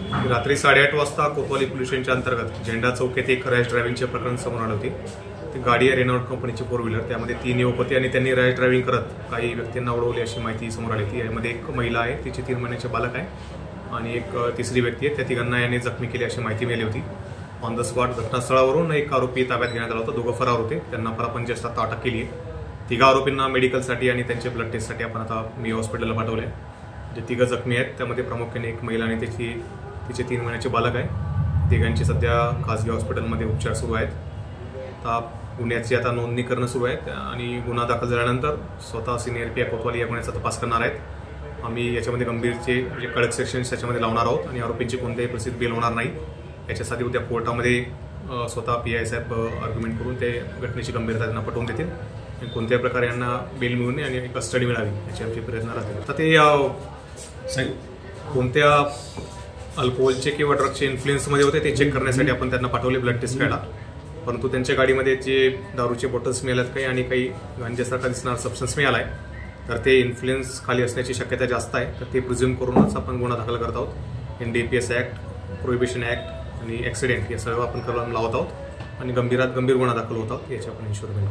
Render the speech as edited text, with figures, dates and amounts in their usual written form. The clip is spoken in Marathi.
रात्री 8:30 वाजता कोतवाली पोलीस स्टेशनच्या अंतर्गत झेंडा चौक येथे एक रॅश ड्रायव्हिंगचे प्रकरण समोर आले होते। ती गाडी आहे रेनॉल्ट कंपनीची 4 व्हीलर, त्यामध्ये 3 युवक होते आणि त्यांनी रॅश ड्रायव्हिंग करत काही व्यक्तींना उडवली अशी माहिती समोर आली होती। यामध्ये एक महिला आहे, तिचे 3 महिन्याचे बालक आहे आणि एक तिसरी व्यक्ती आहे, त्या तिघांना याने जखमी केली अशी माहिती मिळाली होती। ऑन द स्पॉट घटनास्थळावरून एक आरोपी ताब्यात घेण्यात आला होता। दोघं फरार होते, त्यांना परापंचेस आता अटक केली आहे। तिघा आरोपींना मेडिकलसाठी आणि त्यांचे ब्लड टेस्टसाठी आपण आता मी हॉस्पिटलला पाठवले। जे तिघं जखमी आहेत त्यामध्ये प्रामुख्याने एक महिला आणि तिचे 3 महिन्याचे बालक आहे। तिघांची सध्या खासगी हॉस्पिटलमध्ये उपचार सुरू आहेत। आता गुन्ह्याची आता नोंदणी करणं सुरू आहे आणि गुन्हा दाखल झाल्यानंतर स्वतः सिनियर पी कोतवाली या गुन्ह्याचा तपास करणार आहेत। आम्ही याच्यामध्ये गंभीरचे म्हणजे कडक सेक्शन्स याच्यामध्ये लावणार आहोत आणि आरोपींची कोणत्याही परिस्थितीत बेल होणार नाही। याच्यासाठी उद्या कोर्टामध्ये स्वतः PI साहेब आर्ग्युमेंट करून ते घटनेची गंभीरता त्यांना पटवून देतील आणि कोणत्याही प्रकारे यांना बेल मिळू नये आणि कस्टडी मिळावी याचे आमचे प्रयत्न राहतील। तर ते कोणत्या अल्कोहोलचे किंवा ड्रगचे इन्फ्लुएन्समध्ये होते ते चेक करण्यासाठी आपण त्यांना पाठवले ब्लड टेस्ट करायला, परंतु त्यांच्या गाडीमध्ये जे दारूचे बॉटल्स मिळाल्यात काही आणि काही गांजासारखा दिसणारा सबस्टन्स मिळाला आहे, तर ते इन्फ्लुएन्स खाली असण्याची शक्यता जास्त आहे। तर ते प्रिझ्युम करूनच आपण गुन्हा दाखल करत आहोत। NDPS ॲक्ट, प्रोहिबिशन ॲक्ट आणि ॲक्सिडेंट हे सर्व आपण करून लावत आहोत आणि गंभीरात गंभीर गुन्हा दाखल होत आहोत याची आपण इन्शुअर